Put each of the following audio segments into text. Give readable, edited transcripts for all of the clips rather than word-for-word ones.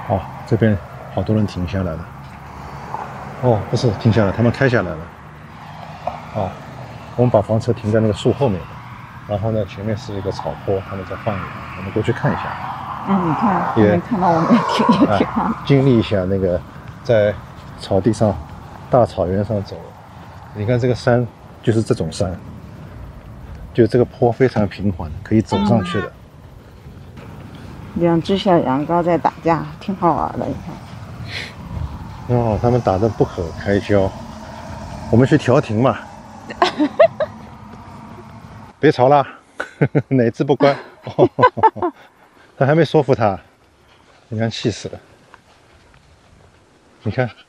哦，这边好多人停下来了。哦，不是停下来，他们开下来了。哦，我们把房车停在那个树后面，然后呢，前面是一个草坡，他们在放羊，我们过去看一下。 你看，他们看到我们也挺好。 经历一下那个在草地上、大草原上走。你看这个山就是这种山，就这个坡非常平缓，可以走上去的。 两只小羊羔在打架，挺好玩的，你看。哦，他们打得不可开交，我们去调停嘛。别吵啦，哪只不乖？他还没说服他，你看气死了。你看，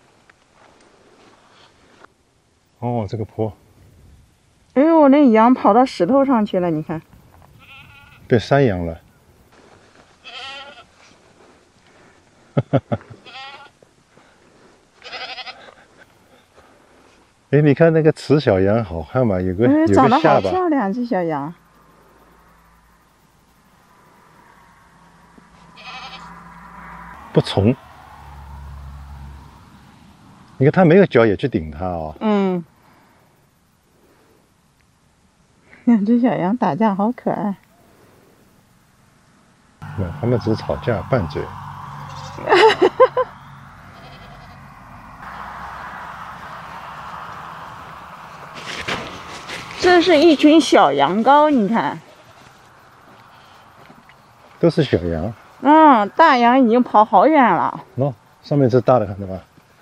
哦，这个坡。 哎呦，那羊跑到石头上去了，你看。 变山羊了。哎，你看那个雌小羊好看吗？有个下巴。 长得好漂亮，这小羊。 不从。你看它没有脚也去顶它哦。 嗯。两只小羊打架好可爱。 他们只是吵架拌嘴。 这是一群小羊羔，你看， 都是小羊。 大羊已经跑好远了。 上面这大的看到吧？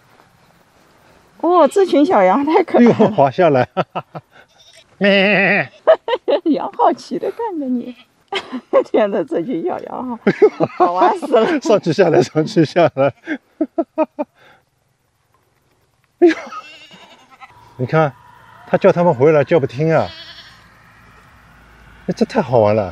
哦，这群小羊太可爱了。 滑下来。 羊好奇的看着你。天哪，这群小羊好玩死了！ 上去下来，上去下来。哎呦，你看，他叫他们回来叫不听啊！哎，这太好玩了。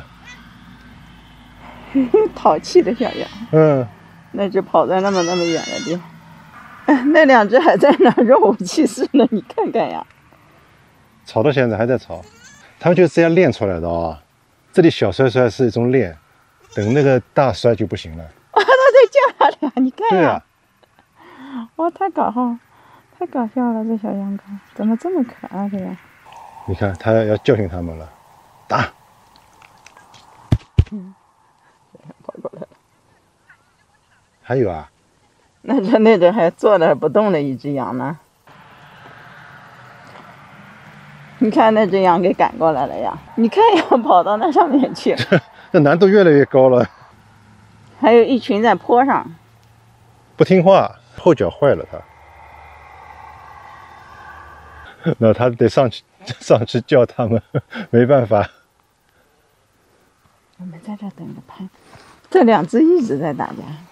淘气的小羊。那只跑在那么远的地方，那两只还在那若无其事呢，你看看呀。 吵到现在还在吵，他们就是这样练出来的啊。这里小摔摔是一种练，等那个大摔就不行了。 他在叫他俩，你看呀。 对啊。 哇，太搞笑了，这小羊羔怎么这么可爱的呀？ 你看，他要教训他们了，打。 跑过来了。 还有啊？ 那只还坐着不动的一只羊呢。你看那只羊给赶过来了呀！你看要跑到那上面去， 这难度越来越高了。 还有一群在坡上， 不听话，后脚坏了他。那他得上去叫他们，没办法。 我们在这等着拍，这两只一直在打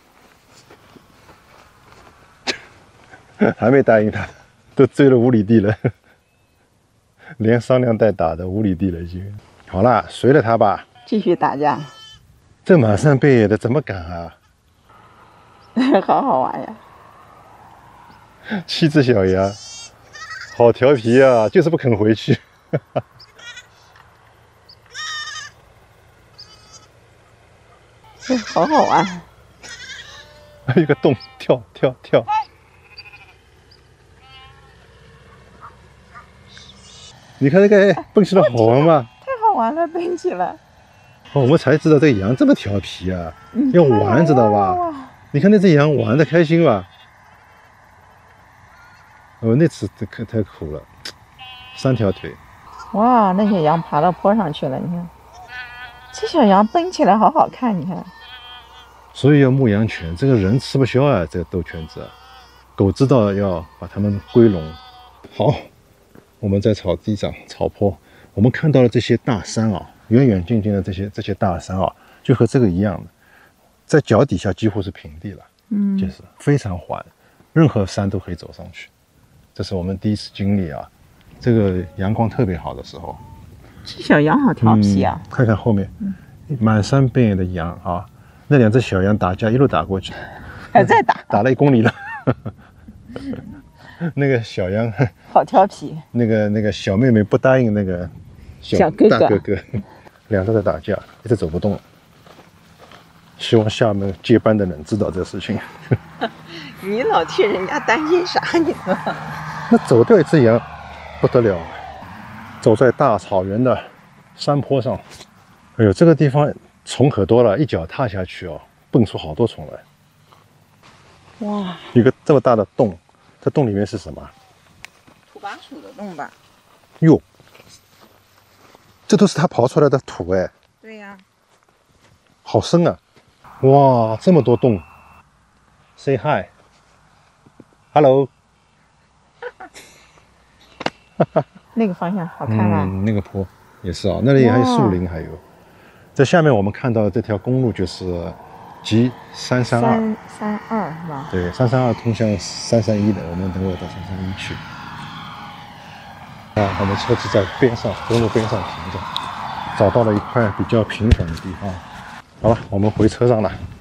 架。还没答应他，都追了5里地了。连商量带打的5里地了已经。好了，随了他吧。 继续打架。 这满山遍野的怎么赶啊？ 好玩呀 ！7只小羊，好调皮啊，就是不肯回去。 好好玩。 一个洞，跳。你看那个蹦起来好玩吗？ 太好玩了，蹦起来。 我们才知道这个羊这么调皮啊，要玩知道吧？你看那只羊玩的开心吧？那次太苦了，3条腿。 哇，那些羊爬到坡上去了，你看，这小羊蹦起来好好看，你看。 所以要牧羊犬，这个人吃不消啊，这个斗犬子，狗知道要把它们归笼。好。我们在草地上草坡，我们看到了这些大山啊，远远近近的这些大山啊，就和这个一样的，在脚底下几乎是平地了，就是非常缓，任何山都可以走上去。这是我们第一次经历啊，这个阳光特别好的时候。 这小羊好调皮啊！ 看看后面，满山遍野的羊啊，那2只小羊打架一路打过去， 还在打了1公里了。那个小羊好调皮， 那个小妹妹不答应那个大哥哥，2只在打架，一直走不动了。 希望下面接班的人知道这事情。 你老替人家担心啥你说？ 那走掉一只羊不得了，走在大草原的山坡上，哎呦，这个地方虫可多了，一脚踏下去哦，蹦出好多虫来。 哇， 一个这么大的洞，这洞里面是什么？ 土拨鼠的洞吧？ 哟，这都是它刨出来的土哎。 对呀。 好深啊！哇，这么多洞。Say hi，hello。 那个方向好看啊。 那个坡也是啊，那里还有树林，还有。在下面我们看到的这条公路就是 G332， 是吧？ 对，332通向331的，我们等会到331去。啊，我们车子在边上，公路边上停着，找到了一块比较平缓的地方。好了，我们回车上了。